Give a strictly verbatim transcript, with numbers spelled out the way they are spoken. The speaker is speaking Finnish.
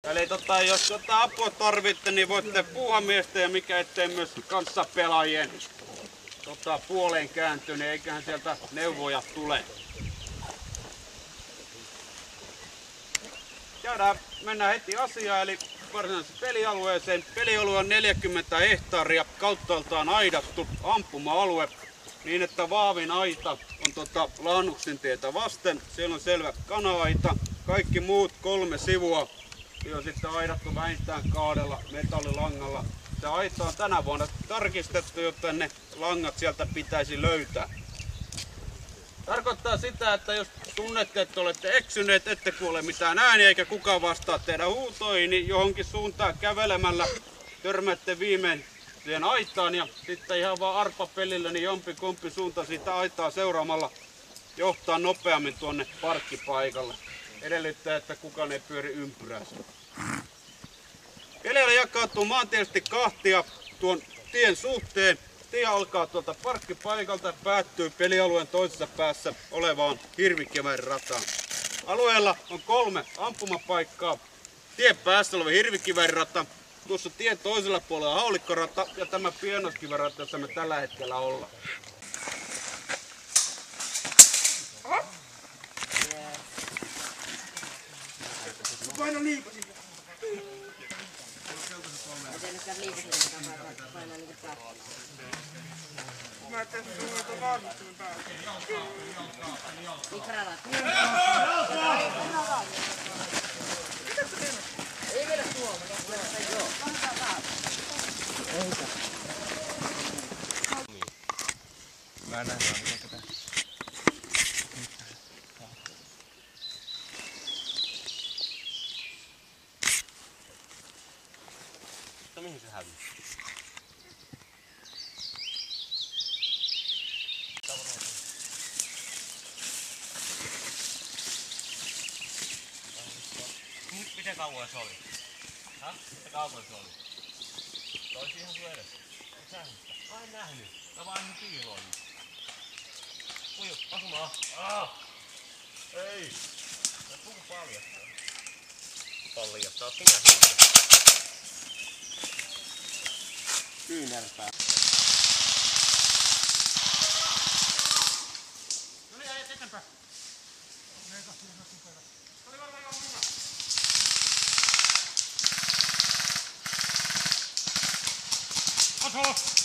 Eli tota, jos tota apua tarvitte, niin voitte puuhamiesten ja mikä ettei myös kanssapelaajien tota, puoleen kääntyä, niin eiköhän sieltä neuvoja tule. Käydään, mennään heti asiaan, eli varsinaiseen pelialueeseen. Pelialue on neljäkymmentä hehtaaria, kauttaaltaan aidattu ampuma-alue, niin että vahvin aita on tota Lahnuksen tietä vasten. Siellä on selvä kana-aita. Kaikki muut kolme sivua on sitten aidattu vähintään kahdella metallilangalla. Se aita on tänä vuonna tarkistettu, joten ne langat sieltä pitäisi löytää. Tarkoittaa sitä, että jos tunnette, että olette eksyneet, ette kuule mitään ääniä eikä kukaan vastaa teidän huutoihin, niin johonkin suuntaan kävelemällä törmäätte viimein siihen aitaan ja sitten ihan vaan arpapelillä niin jompi kumpi suunta siitä aitaa seuraamalla johtaa nopeammin tuonne parkkipaikalle. Edellyttää, että kukaan ei pyöri ympyrässä. Pelialue jakautuu maantieteellisesti kahtia tuon tien suhteen. Tie alkaa tuolta parkkipaikalta ja päättyy pelialueen toisessa päässä olevaan hirvikivääri-rataan. Alueella on kolme ampumapaikkaa. Tien päässä oleva hirvikivääri-rata, tuossa tien toisella puolella haulikkorata ja tämä pienoiskivääri-rata, jossa me tällä hetkellä ollaan. Paino liipasin. Mä ajattelin, että sulla on varmasti päällä. Mitä sä teet? Ei vielä tuolla. Joo. Eikä. Mä en nähdä, mitä tätä. Mihin se hävii? Miten kauan se oli? Häh? Miten kauan se oli? Se olisi ihan sun edessä. Et sä sitä? Mä en nähnyt. Mä vaan ihan piiloin. Uju, asumaan. Ah! Ei! Mä puhun paljastaa. Paljastaa sinä sinä. Kyynärpää. No niin, ajat eteenpäin. Meitä siinä supera. Se oli varmaan ihan hyvä. Oto!